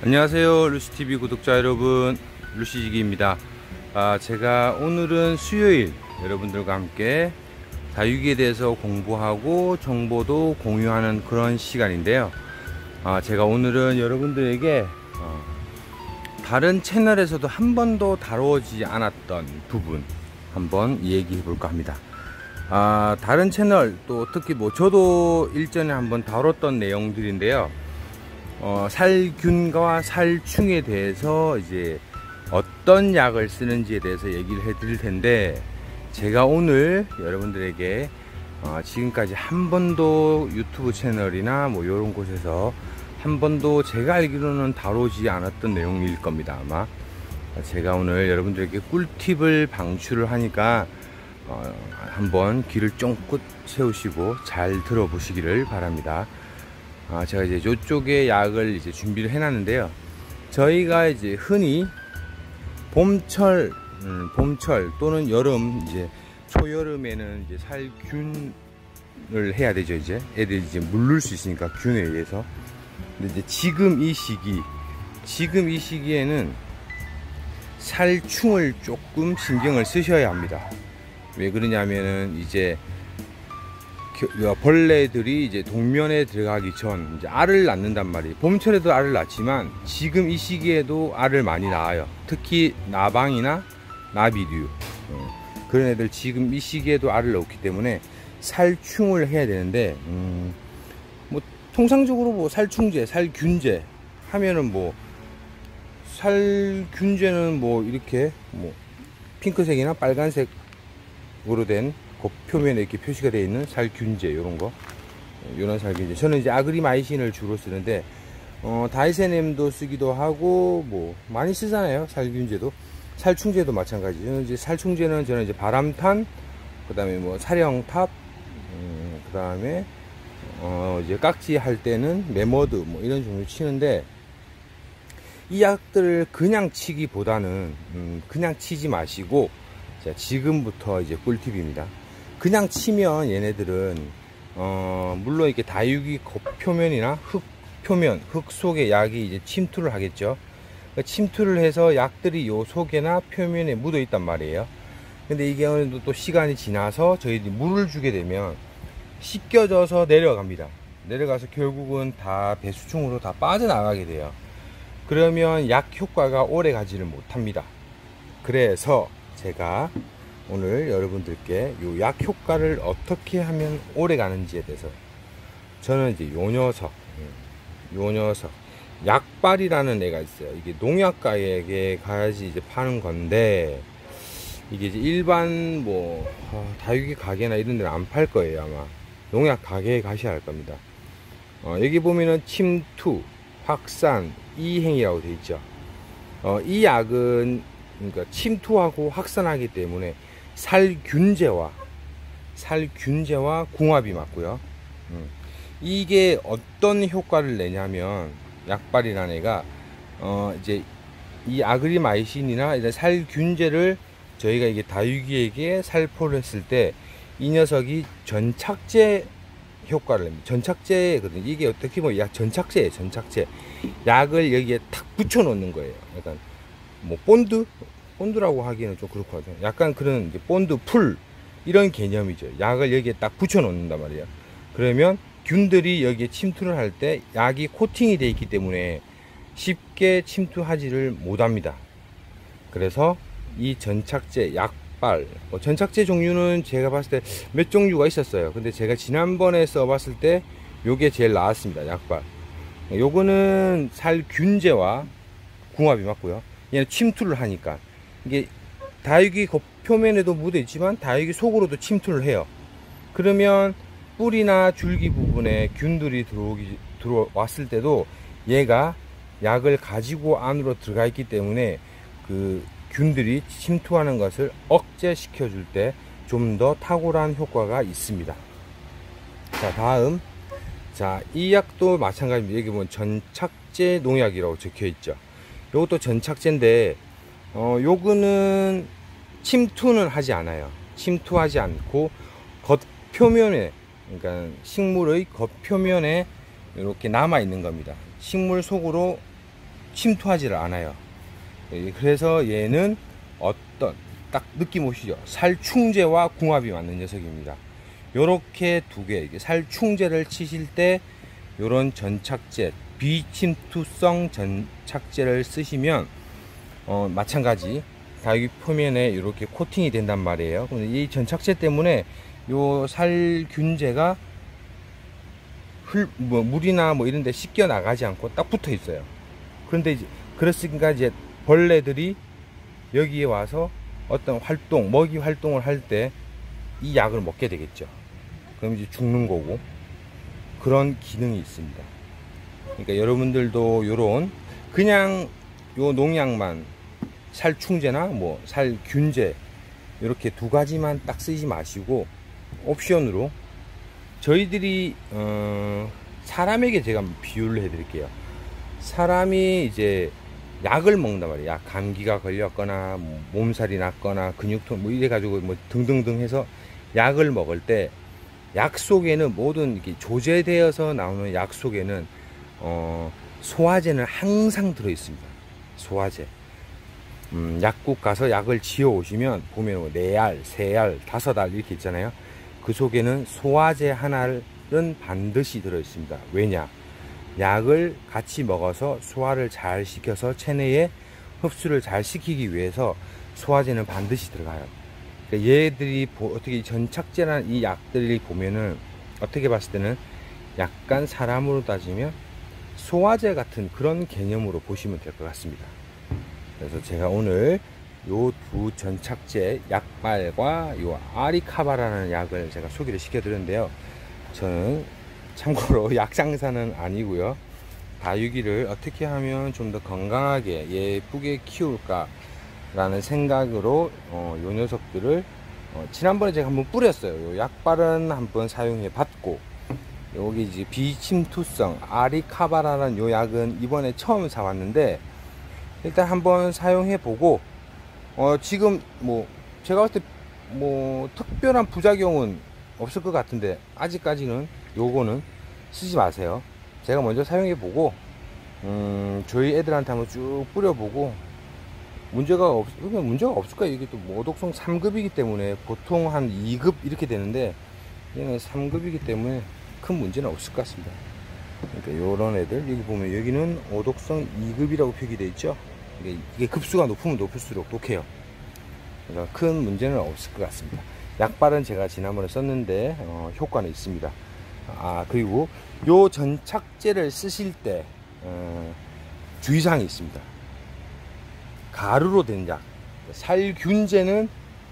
안녕하세요, 루시TV 구독자 여러분, 루시지기입니다. 제가 오늘은 수요일 여러분들과 함께 다육이에 대해서 공부하고 정보도 공유하는 그런 시간인데요. 제가 오늘은 여러분들에게 다른 채널에서도 한 번도 다루어지지 않았던 부분 한번 얘기해 볼까 합니다. 다른 채널 또 특히 저도 일전에 한번 다뤘던 내용들인데요. 살균과 살충에 대해서 이제 어떤 약을 쓰는지에 대해서 얘기를 해 드릴 텐데, 제가 오늘 여러분들에게 지금까지 한 번도 유튜브 채널이나 이런 곳에서 한 번도 제가 알기로는 다루지 않았던 내용일 겁니다. 아마 제가 오늘 여러분들에게 꿀팁을 방출을 하니까 한번 귀를 쫑긋 세우시고 잘 들어보시기를 바랍니다. 제가 이제 이쪽에 약을 이제 준비를 해놨는데요. 저희가 이제 흔히 봄철 또는 여름, 이제 초여름에는 이제 살균을 해야 되죠. 이제 애들이 이제 물릴 수 있으니까 균에 의해서. 근데 이제 지금 이 시기에는 살충을 조금 신경을 쓰셔야 합니다. 왜 그러냐면은 이제 벌레들이 이제 동면에 들어가기 전 이제 알을 낳는단 말이에요. 봄철에도 알을 낳지만 지금 이 시기에도 알을 많이 낳아요. 특히 나방이나 나비류, 그런 애들 지금 이 시기에도 알을 낳기 때문에 살충을 해야 되는데, 통상적으로 살충제, 살균제 하면은 살균제는 이렇게 핑크색이나 빨간색으로 된 표면에 이렇게 표시가 되어 있는 살균제, 요런 살균제. 저는 이제 아그리마이신을 주로 쓰는데, 다이세넴도 쓰기도 하고, 많이 쓰잖아요. 살균제도. 살충제도 마찬가지. 저는 이제 살충제는 저는 이제 바람탄, 그 다음에 사령탑, 그 다음에, 이제 깍지 할 때는 메머드, 이런 종류 치는데, 이 약들을 그냥 치기보다는, 그냥 치지 마시고, 자, 지금부터 이제 꿀팁입니다. 그냥 치면 얘네들은 물론 이렇게 다육이 겉표면이나 흙 속에 약이 이제 침투를 하겠죠. 침투를 해서 약들이 요 속에나 표면에 묻어 있단 말이에요. 근데 이게 어느 정도 또 시간이 지나서 저희들이 물을 주게 되면 씻겨져서 내려갑니다. 내려가서 결국은 다 배수충으로 다 빠져나가게 돼요. 그러면 약 효과가 오래 가지를 못합니다. 그래서 제가 오늘 여러분들께 요 약 효과를 어떻게 하면 오래 가는지에 대해서, 저는 이제 요 녀석 약발이라는 애가 있어요. 이게 농약가에게 가야지 이제 파는 건데, 이게 이제 일반 다육이 가게나 이런 데는 안 팔 거예요. 아마 농약 가게에 가셔야 할 겁니다. 여기 보면은 침투, 확산, 이행이라고 되어 있죠. 이 약은 그러니까 침투하고 확산하기 때문에 살균제와 궁합이 맞고요. 이게 어떤 효과를 내냐면, 약발이라는 애가 이제 이 아그리마이신이나 이런 살균제를 저희가 이게 다육이에게 살포를 했을 때 이 녀석이 전착제 효과를 냅니다. 전착제거든요. 이게 어떻게 보면 전착제예요. 전착제. 약을 여기에 탁 붙여 놓는 거예요. 약간 본드라고 하기에는 좀 그렇고 하죠. 약간 그런 이제 본드 풀 이런 개념이죠. 약을 여기에 딱 붙여 놓는단 말이에요. 그러면 균들이 여기에 침투를 할 때 약이 코팅이 되어 있기 때문에 쉽게 침투하지를 못합니다. 그래서 이 전착제 약발, 전착제 종류는 제가 봤을 때 몇 종류가 있었어요. 근데 제가 지난번에 써봤을 때 요게 제일 나았습니다. 약발. 요거는 살균제와 궁합이 맞고요. 얘는 침투를 하니까, 이게 다육이 겉표면에도 묻어 있지만 다육이 속으로도 침투를 해요. 그러면 뿌리나 줄기 부분에 균들이 들어왔을 때도 얘가 약을 가지고 안으로 들어가 있기 때문에 그 균들이 침투하는 것을 억제시켜 줄 때 좀 더 탁월한 효과가 있습니다. 자, 다음. 자, 이 약도 마찬가지입니다. 여기 보면 전착제 농약이라고 적혀 있죠. 요것도 전착제인데, 요거는 침투는 하지 않아요. 침투하지 않고 겉표면에, 그러니까 식물의 겉표면에 이렇게 남아 있는 겁니다. 식물 속으로 침투하지를 않아요. 그래서 얘는 어떤 딱 느낌 오시죠? 살충제와 궁합이 맞는 녀석입니다. 요렇게 두 개, 살충제를 치실 때 요런 전착제, 비침투성 전착제를 쓰시면 마찬가지 다육이 표면에 이렇게 코팅이 된단 말이에요. 근데 이 전착제 때문에 요 살균제가 물이나 뭐 이런 데 씻겨 나가지 않고 딱 붙어 있어요. 그런데 이제 그렇으니까 이제 벌레들이 여기에 와서 어떤 활동, 먹이 활동을 할 때 이 약을 먹게 되겠죠. 그럼 이제 죽는 거고, 그런 기능이 있습니다. 그러니까 여러분들도 요런 그냥 요 농약만 살충제나 뭐 살균제 이렇게 두 가지만 딱 쓰지 마시고, 옵션으로 저희들이 사람에게 제가 비유를 해 드릴게요. 사람이 이제 약을 먹는단 말이에요. 약, 감기가 걸렸거나 몸살이 났거나 근육통 뭐 이래 가지고 뭐 등등등 해서 약을 먹을 때 약 속에는 모든 이렇게 조제되어서 나오는 약 속에는 소화제는 항상 들어 있습니다. 소화제. 약국 가서 약을 지어 오시면 보면 뭐 4알, 3알, 5알 이렇게 있잖아요. 그 속에는 소화제 하나는 반드시 들어 있습니다. 왜냐? 약을 같이 먹어서 소화를 잘 시켜서 체내에 흡수를 잘 시키기 위해서 소화제는 반드시 들어가요. 그러니까 얘들이 어떻게 전착제라는 이 약들이 보면은 어떻게 봤을 때는 약간 사람으로 따지면 소화제 같은 그런 개념으로 보시면 될 것 같습니다. 그래서 제가 오늘 요 두 전착제 약발과 요 아리카바라는 약을 제가 소개를 시켜 드렸는데요. 저는 참고로 약장사는 아니고요. 다육이를 어떻게 하면 좀 더 건강하게 예쁘게 키울까 라는 생각으로 요 녀석들을 지난번에 제가 한번 뿌렸어요. 요 약발은 한번 사용해 봤고, 여기 이제 비침투성 아리카바라는 요 약은 이번에 처음 사왔는데 일단 한번 사용해 보고 지금 뭐 제가 봤을 때 뭐 특별한 부작용은 없을 것 같은데 아직까지는 요거는 쓰지 마세요. 제가 먼저 사용해 보고 저희 애들한테 한번 쭉 뿌려보고 문제가 없을 거예요. 이게 또 모독성 3급이기 때문에 보통 한 2급 이렇게 되는데 얘는 3급이기 때문에 큰 문제는 없을 것 같습니다. 그러니까 요런 애들 여기 보면 여기는 오독성 2급이라고 표기되어 있죠. 이게 급수가 높으면 높을수록 독해요. 그러니까 큰 문제는 없을 것 같습니다. 약발은 제가 지난번에 썼는데 효과는 있습니다. 그리고 요 전착제를 쓰실 때 주의사항이 있습니다. 가루로 된 약, 살균제는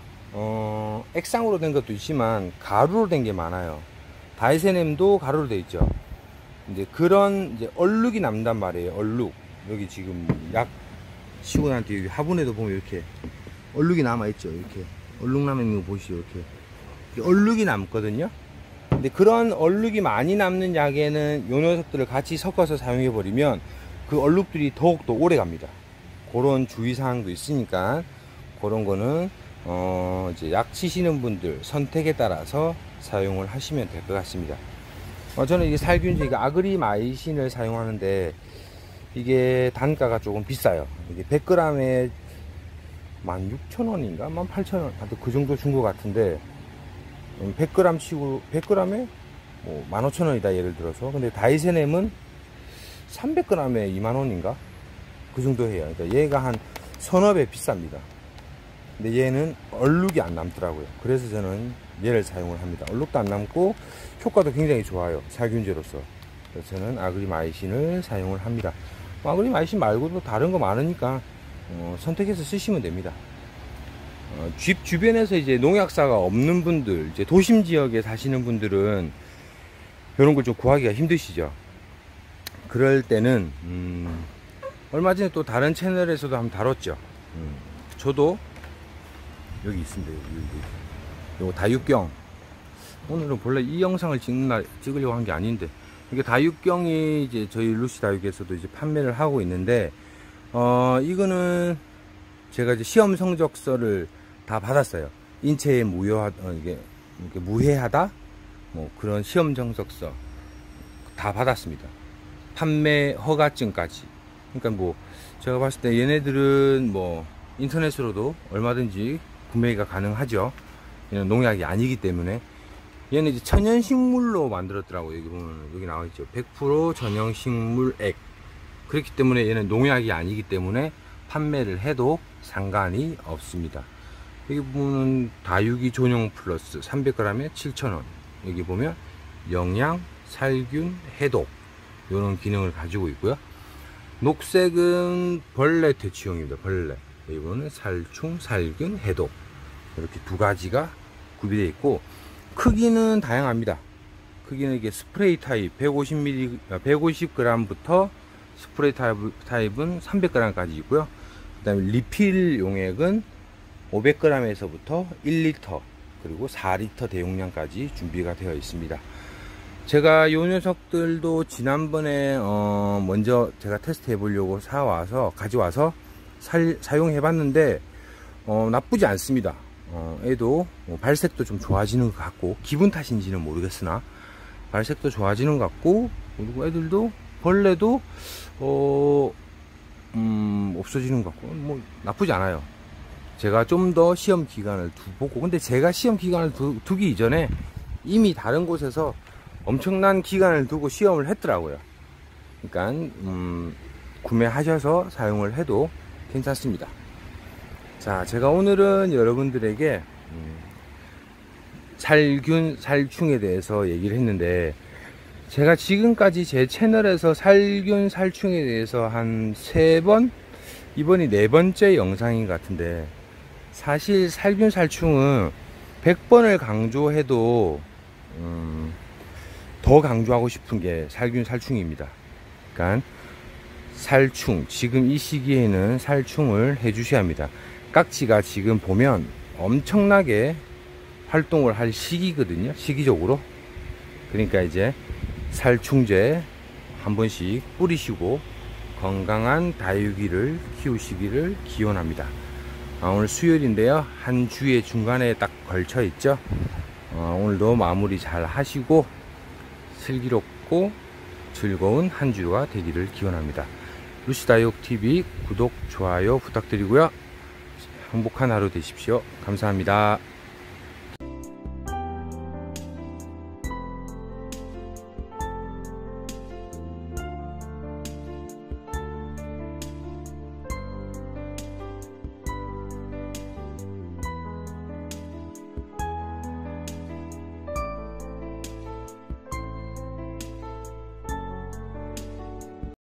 액상으로 된 것도 있지만 가루로 된 게 많아요. 다이세넴도 가루로 되어 있죠. 이제 그런 이제 얼룩이 남단 말이에요. 얼룩. 여기 지금 약 치고 난 뒤에 화분에도 보면 이렇게 얼룩이 남아 있죠. 이렇게 얼룩 남아 있는 거 보시죠. 이렇게 얼룩이 남거든요. 근데 그런 얼룩이 많이 남는 약에는 요 녀석들을 같이 섞어서 사용해 버리면 그 얼룩들이 더욱더 오래 갑니다. 그런 주의사항도 있으니까 그런 거는 이제 약 치시는 분들 선택에 따라서 사용을 하시면 될 것 같습니다. 저는 이게 살균제, 이게 아그리마이신을 사용하는데 이게 단가가 조금 비싸요. 이게 100g에 16,000원인가 18,000원 하여튼 그 정도 준 것 같은데 100g 치고 100g에 뭐 15,000원이다 예를 들어서. 근데 다이세넴은 300g에 2만원인가 그 정도 해요. 그러니까 얘가 한 서너 배 비쌉니다. 근데 얘는 얼룩이 안 남더라고요. 그래서 저는 얘를 사용을 합니다. 얼룩도 안 남고 효과도 굉장히 좋아요. 살균제로서. 그래서 저는 아그리마이신을 사용을 합니다. 아그리마이신 말고도 다른 거 많으니까 선택해서 쓰시면 됩니다. 집 주변에서 이제 농약사가 없는 분들, 이제 도심 지역에 사시는 분들은 이런 걸 좀 구하기가 힘드시죠. 그럴 때는 얼마 전에 또 다른 채널에서도 한번 다뤘죠. 저도 여기 있습니다. 요거 다육경. 오늘은 본래 이 영상을 찍으려고 한 게 아닌데, 이게 다육경이 이제 저희 루시 다육에서도 이제 판매를 하고 있는데, 이거는 제가 이제 시험 성적서를 다 받았어요. 인체에 이게 무해하다? 뭐 그런 시험 성적서 다 받았습니다. 판매 허가증까지. 그러니까 뭐 제가 봤을 때 얘네들은 뭐 인터넷으로도 얼마든지 구매가 가능하죠. 얘는 농약이 아니기 때문에. 얘는 이제 천연식물로 만들었더라고요. 여기 보면 여기 나와 있죠. 100% 전형식물액. 그렇기 때문에 얘는 농약이 아니기 때문에 판매를 해도 상관이 없습니다. 여기 보면 다육이 전용 플러스 300g에 7,000원. 여기 보면 영양, 살균, 해독 이런 기능을 가지고 있고요. 녹색은 벌레 퇴치용입니다. 벌레. 이거는 살충, 살균, 해독. 이렇게 두 가지가 구비되어 있고, 크기는 다양합니다. 크기는 이게 스프레이 타입 150g부터 스프레이 타입은 300g까지 있고요. 그 다음에 리필 용액은 500g에서부터 1리터 그리고 4리터 대용량까지 준비가 되어 있습니다. 제가 요 녀석들도 지난번에 먼저 제가 테스트 해보려고 가져와서 사용해 봤는데 나쁘지 않습니다. 애도 발색도 좀 좋아지는 것 같고, 기분 탓인지는 모르겠으나 발색도 좋아지는 것 같고, 그리고 애들도 벌레도 없어지는 것 같고, 뭐 나쁘지 않아요. 제가 좀 더 시험 기간을 두고, 근데 제가 시험 기간을 두기 이전에 이미 다른 곳에서 엄청난 기간을 두고 시험을 했더라고요. 그러니까 구매하셔서 사용을 해도 괜찮습니다. 자, 제가 오늘은 여러분들에게 살균, 살충에 대해서 얘기를 했는데, 제가 지금까지 제 채널에서 살균, 살충에 대해서 한 3번, 이번이 4번째 영상인 것 같은데, 사실 살균, 살충은 100번을 강조해도 더 강조하고 싶은 게 살균, 살충입니다. 그러니까 살충, 지금 이 시기에는 살충을 해 주셔야 합니다. 깍지가 지금 보면 엄청나게 활동을 할 시기거든요. 시기적으로. 그러니까 이제 살충제 한 번씩 뿌리시고 건강한 다육이를 키우시기를 기원합니다. 오늘 수요일인데요. 한 주의 중간에 딱 걸쳐 있죠. 오늘도 마무리 잘 하시고 슬기롭고 즐거운 한 주가 되기를 기원합니다. 루시다육TV 구독, 좋아요 부탁드리고요. 행복한 하루 되십시오. 감사합니다.